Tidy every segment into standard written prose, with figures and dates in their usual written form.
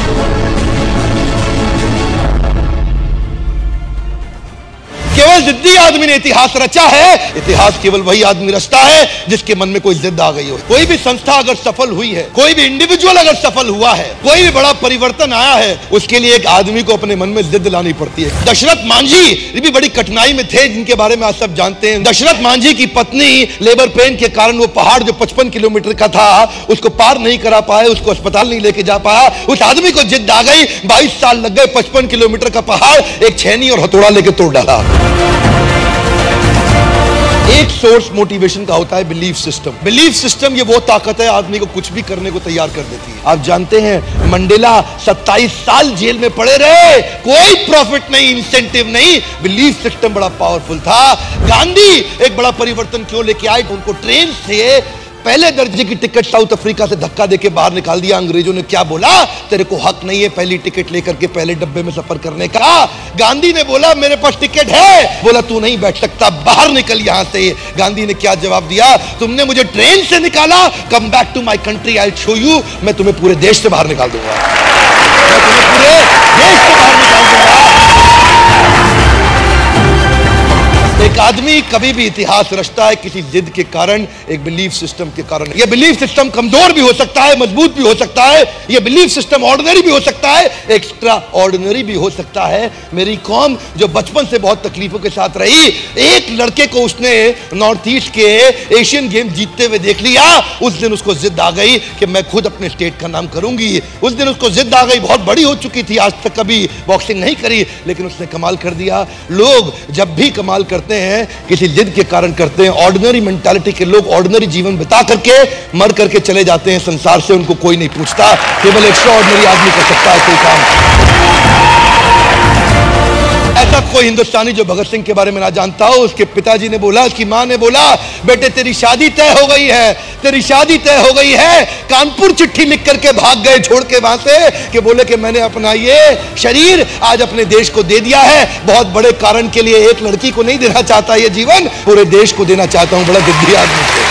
केवल जिद्दी आदमी ने इतिहास रचा है। इतिहास केवल वही आदमी रचता है जिसके मन में कोई जिद आ गई हो। कोई भी संस्था अगर सफल हुई है, कोई भी इंडिविजुअल अगर सफल हुआ है, कोई भी बड़ा परिवर्तन आया है, उसके लिए एक आदमी को अपने मन में जिद लानी पड़ती है। दशरथ मांझी भी बड़ी कठिनाई में थे, जिनके बारे में आप सब जानते हैं। दशरथ मांझी की पत्नी लेबर पेन के कारण वो पहाड़ जो 55 किलोमीटर का था उसको पार नहीं करा पाए, उसको अस्पताल नहीं लेके जा पाया। उस आदमी को जिद आ गई, 22 साल लग गए, 55 किलोमीटर का पहाड़ एक छेनी और हथौड़ा लेके तोड़ डाला। एक सोर्स मोटिवेशन का होता है बिलीफ सिस्टम। बिलीफ सिस्टम ये वो ताकत है आदमी को कुछ भी करने को तैयार कर देती है। आप जानते हैं मंडेला 27 साल जेल में पड़े रहे, कोई प्रॉफिट नहीं, इंसेंटिव नहीं, बिलीफ सिस्टम बड़ा पावरफुल था। गांधी एक बड़ा परिवर्तन क्यों लेके आए? उनको ट्रेन से पहले दर्जे की टिकट साउथ अफ्रीका से धक्का देके बाहर निकाल दिया। अंग्रेजों ने क्या बोला? तेरे को हक नहीं है पहली टिकट लेकर के पहले डब्बे में सफर करने का। गांधी ने बोला मेरे पास टिकट है, बोला तू नहीं बैठ सकता, बाहर निकल यहां से। गांधी ने क्या जवाब दिया? तुमने मुझे ट्रेन से निकाला, come back to my country, I will show you. मैं तुम्हें पूरे देश से बाहर निकाल दूंगा, मैं तुम्हें पूरे देश से बाहर निकाल दूंगा। एक आदमी कभी भी इतिहास रचता है किसी जिद के कारण, एक बिलीफ सिस्टम के कारण। यह बिलीफ सिस्टम कमजोर भी हो सकता है, मजबूत भी हो सकता है। यह बिलीफ सिस्टम ऑर्डिनरी भी हो सकता है, एक्स्ट्रा ऑर्डिनरी भी हो सकता है। मेरी कौम जो बचपन से बहुत तकलीफों के साथ रही, एक लड़के को उसने नॉर्थ ईस्ट के एशियन गेम जीतते हुए देख लिया, उस दिन उसको जिद आ गई कि मैं खुद अपने स्टेट का नाम करूंगी। उस दिन उसको जिद आ गई, बहुत बड़ी हो चुकी थी, आज तक कभी बॉक्सिंग नहीं करी, लेकिन उसने कमाल कर दिया। लोग जब भी कमाल करते हैं किसी जिद के कारण करते हैं। ऑर्डिनरी मेंटालिटी के लोग ऑर्डिनरी जीवन बिता करके मर करके चले जाते हैं संसार से, उनको कोई नहीं पूछता। केवल एक्स्ट्रा ऑर्डिनरी आदमी कर सकता है कोई काम। ऐसा कोई हिंदुस्तानी जो भगत सिंह के बारे में ना जानता हो। उसके पिताजी ने बोला, उसकी मां ने बोला, बेटे तेरी शादी तय हो गई है, तेरी शादी तय हो गई है। कानपुर चिट्ठी लिख करके भाग गए छोड़ के वहां से, कि बोले कि मैंने अपना ये शरीर आज अपने देश को दे दिया है, बहुत बड़े कारण के लिए। एक लड़की को नहीं देना चाहता ये जीवन, पूरे देश को देना चाहता हूं। बड़ा जिद्दी आदमी थे।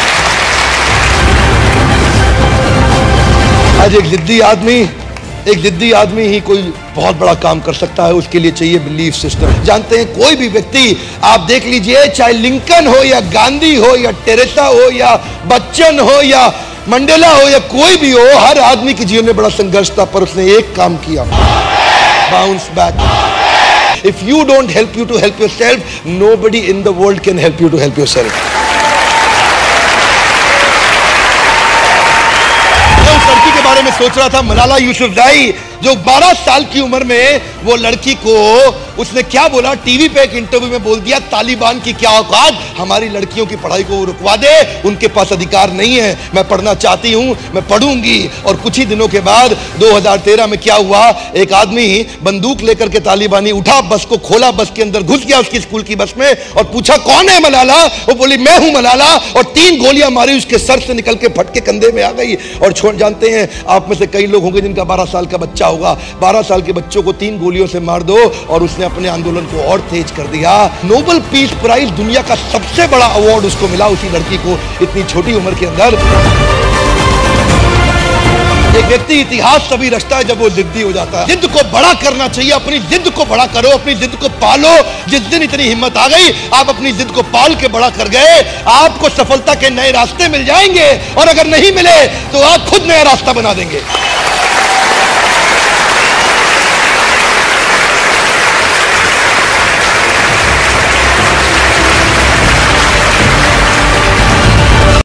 आज एक जिद्दी आदमी ही कोई बहुत बड़ा काम कर सकता है। उसके लिए चाहिए बिलीफ सिस्टम। जानते हैं कोई भी व्यक्ति आप देख लीजिए, चाहे लिंकन हो या गांधी हो या टेरेसा हो या बच्चन हो या मंडेला हो या कोई भी हो, हर आदमी के जीवन में बड़ा संघर्ष था, पर उसने एक काम किया, bounce back. If you don't help you to help yourself, nobody in the world can help you to help yourself. लड़की के बारे में सोच रहा था, मलाला यूसुफजाई, जो 12 साल की उम्र में वो लड़की को उसने क्या बोला, टीवी पे एक इंटरव्यू में बोल दिया, तालिबान की क्या औकात, हमारी लड़कियों की पढ़ाई को रुकवा दे, उनके पास अधिकार नहीं है, मैं पढ़ना चाहती हूं, मैं पढ़ूंगी। और कुछ ही दिनों के बाद 2013 में क्या हुआ, एक आदमी बंदूक लेकर के तालिबानी उठा, बस को खोला, बस के अंदर घुस गया उसकी स्कूल की बस में और पूछा कौन है मलाला? वो बोली मैं हूं मलाला, और 3 गोलियां मारी, उसके सर से निकल के फट के कंधे में आ गई। और जानते हैं आप में से कई लोग होंगे जिनका 12 साल का बच्चा होगा। 12 साल के बच्चों को 3 गोलियों से मार दो, और उसने अपने आंदोलन को और तेज कर दिया। नोबेल पीस प्राइज, दुनिया का सबसे बड़ा अवार्ड उसको मिला, उसी लड़की को, इतनी छोटी उम्र के अंदर। एक व्यक्ति इतिहास तभी रचता है जब वो जिद्दी हो जाता है। जिद को बड़ा करना चाहिए, अपनी जिद को बड़ा करो, अपनी जिद को पालो। जिस दिन इतनी हिम्मत आ गई, आप अपनी जिद को पाल के बड़ा कर गए, आपको सफलता के नए रास्ते मिल जाएंगे, और अगर नहीं मिले तो आप खुद नया रास्ता बना देंगे।